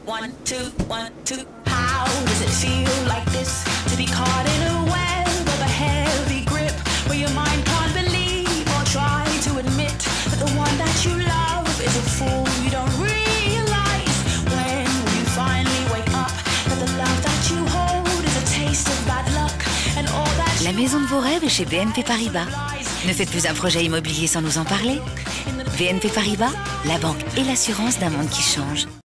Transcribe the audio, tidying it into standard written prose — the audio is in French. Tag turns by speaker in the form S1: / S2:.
S1: 1, 2, 1, 2. How does it feel like this to be caught in a web of a heavy grip where your mind can't believe or try to admit that the one that you love is a fool you don't realize? When will you finally wake up that the love that you hold is a taste of bad luck and all that?
S2: La maison de vos rêves est chez BNP Paribas. Ne faites plus un projet immobilier sans nous en parler. BNP Paribas, la banque et l'assurance d'un monde qui change.